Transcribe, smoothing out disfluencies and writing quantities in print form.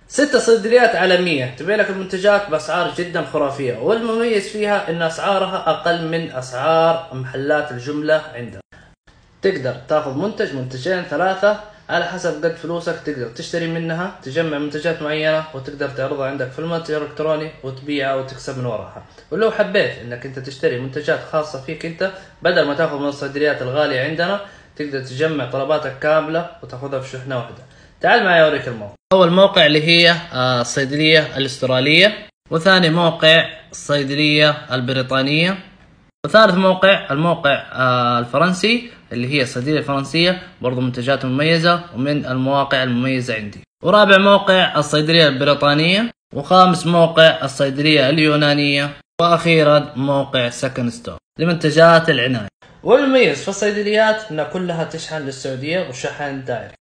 6 صيدليات عالمية تبيع لك المنتجات بأسعار جدا خرافية، والمميز فيها إن أسعارها أقل من أسعار محلات الجملة عندنا. تقدر تاخذ منتج، منتجين، 3 على حسب قد فلوسك، تقدر تشتري منها، تجمع منتجات معينة وتقدر تعرضها عندك في المتجر الإلكتروني وتبيعها وتكسب من وراها. ولو حبيت إنك أنت تشتري منتجات خاصة فيك أنت بدل ما تاخذ من الصيدليات الغالية عندنا، تقدر تجمع طلباتك كاملة وتاخذها في شحنة واحدة. تعال معي أوريك الموقع. أول موقع اللي هي الصيدلية الأسترالية، وثاني موقع الصيدلية البريطانية، وثالث موقع الموقع الفرنسي اللي هي الصيدلية الفرنسية، برضو منتجات مميزة ومن المواقع المميزة عندي. ورابع موقع الصيدلية البريطانية، وخامس موقع الصيدلية اليونانية، وأخيرا موقع سكن ستور لمنتجات العناية. والمميز في الصيدليات أن كلها تشحن للسعودية وشحن دائري.